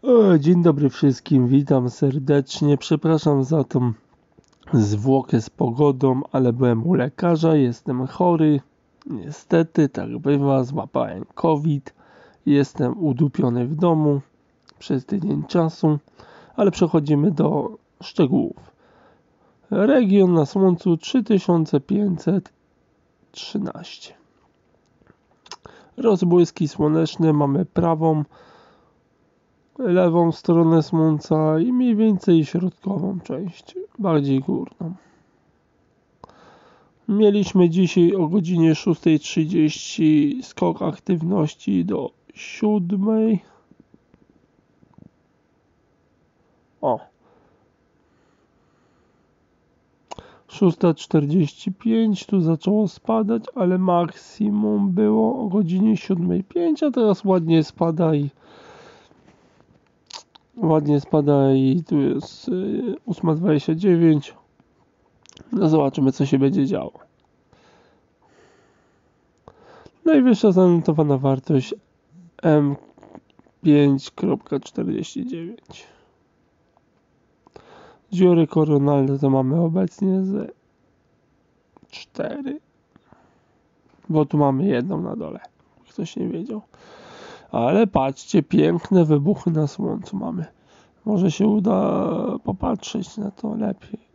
Dzień dobry wszystkim, witam serdecznie. Przepraszam za tą zwłokę z pogodą, ale byłem u lekarza, jestem chory. Niestety, tak bywa, złapałem COVID. Jestem udupiony w domu przez tydzień czasu, ale przechodzimy do szczegółów. Region na Słońcu 3513. Rozbłyski słoneczne mamy prawą, lewą stronę Słońca i mniej więcej środkową część, bardziej górną. Mieliśmy dzisiaj o godzinie 6:30 skok aktywności do 7. 6:45 tu zaczęło spadać, ale maksimum było o godzinie 7:05, a teraz ładnie spada i tu jest 8:29. No zobaczymy, co się będzie działo. Najwyższa zanotowana wartość M5.49. Dziury koronalne to mamy obecnie ze 4. Bo tu mamy jedną na dole. Ktoś nie wiedział. Ale patrzcie, piękne wybuchy na Słońcu mamy. Może się uda popatrzeć na to lepiej.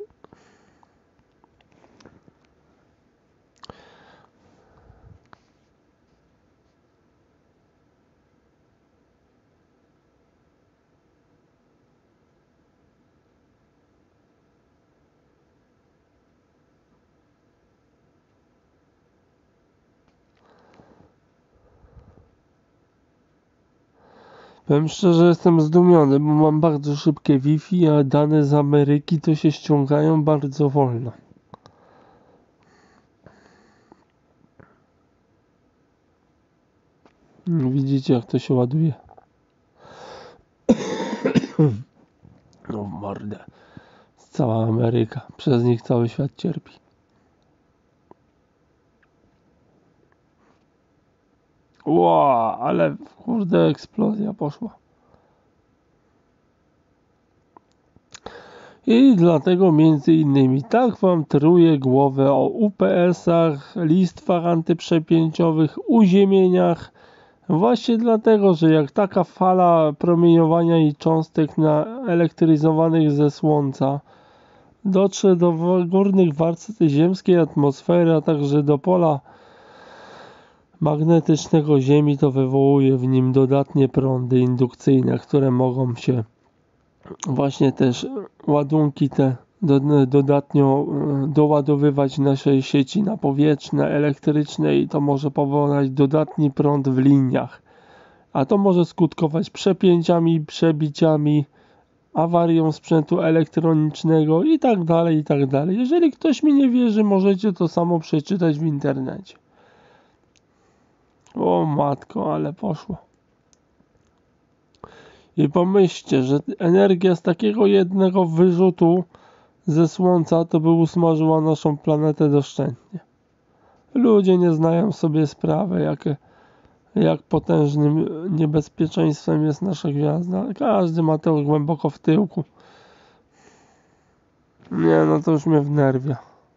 Powiem szczerze, jestem zdumiony, bo mam bardzo szybkie Wi-Fi, a dane z Ameryki to się ściągają bardzo wolno. Widzicie, jak to się ładuje? No w mordę. Cała Ameryka. Przez nich cały świat cierpi. Ła, ale kurde eksplozja poszła. I dlatego między innymi tak wam truję głowę o UPS-ach, listwach antyprzepięciowych, uziemieniach. Właśnie dlatego, że jak taka fala promieniowania i cząstek naelektryzowanych ze Słońca dotrze do górnych warstw ziemskiej atmosfery, a także do pola magnetycznego Ziemi, to wywołuje w nim dodatnie prądy indukcyjne, które mogą się właśnie też ładunki te dodatnio doładowywać naszej sieci napowietrzne, elektryczne i to może powodować dodatni prąd w liniach. A to może skutkować przepięciami, przebiciami, awarią sprzętu elektronicznego i tak dalej, i tak dalej. Jeżeli ktoś mi nie wierzy, możecie to samo przeczytać w internecie. O matko, ale poszło. I pomyślcie, że energia z takiego jednego wyrzutu ze Słońca to by usmażyła naszą planetę doszczętnie. Ludzie nie zdają sobie sprawy, jak potężnym niebezpieczeństwem jest nasza gwiazda. Każdy ma to głęboko w tyłku. Nie, no to już mnie wnerwia.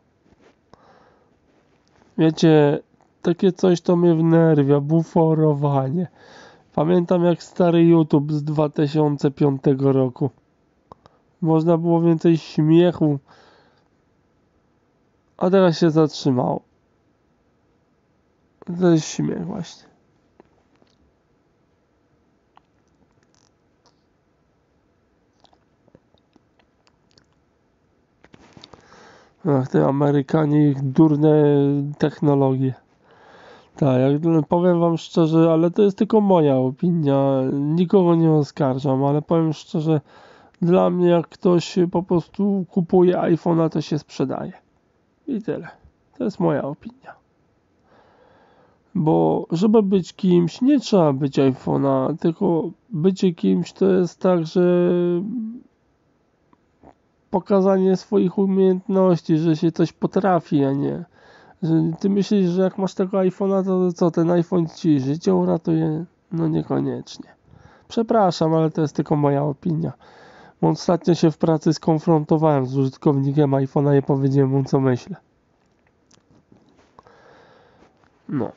Wiecie, takie coś to mnie wnerwia, buforowanie. Pamiętam jak stary YouTube z 2005 roku. Można było więcej śmiechu. A teraz się zatrzymało. To jest śmiech właśnie. Ach, te Amerykanie, ich durne technologie. Tak, powiem wam szczerze, ale to jest tylko moja opinia. Nikogo nie oskarżam, ale powiem szczerze, dla mnie jak ktoś po prostu kupuje iPhone'a, to się sprzedaje. I tyle. To jest moja opinia. Bo żeby być kimś, nie trzeba być iPhone'a, tylko bycie kimś to jest tak, że pokazanie swoich umiejętności, że się coś potrafi, a nie, że ty myślisz, że jak masz tego iPhone'a, to co, ten iPhone ci życie uratuje? No niekoniecznie. Przepraszam, ale to jest tylko moja opinia. Ostatnio się w pracy skonfrontowałem z użytkownikiem iPhone'a i powiedziałem mu, co myślę. No.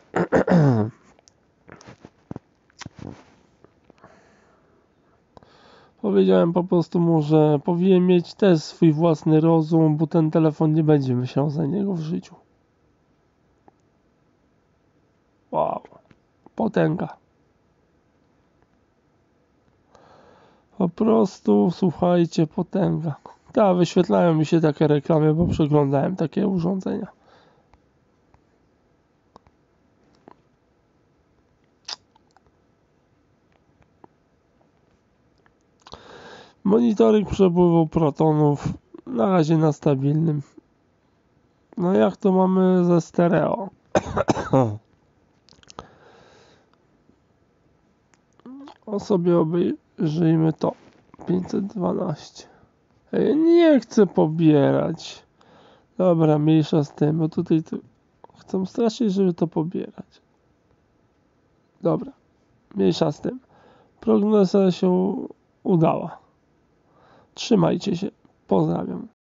Powiedziałem po prostu mu, że powinien mieć też swój własny rozum, bo ten telefon nie będzie myślał za niego w życiu. Wow. Potęga. Po prostu, słuchajcie, potęga. Tak, wyświetlają mi się takie reklamy, bo przeglądałem takie urządzenia. Monitoring przepływu protonów na razie na stabilnym. No jak to mamy ze stereo? O sobie obejrzyjmy to. 512. Nie chcę pobierać. Dobra, mniejsza z tym, bo tutaj chcą strasznie, żeby to pobierać. Dobra, mniejsza z tym. Prognoza się udała. Trzymajcie się. Pozdrawiam.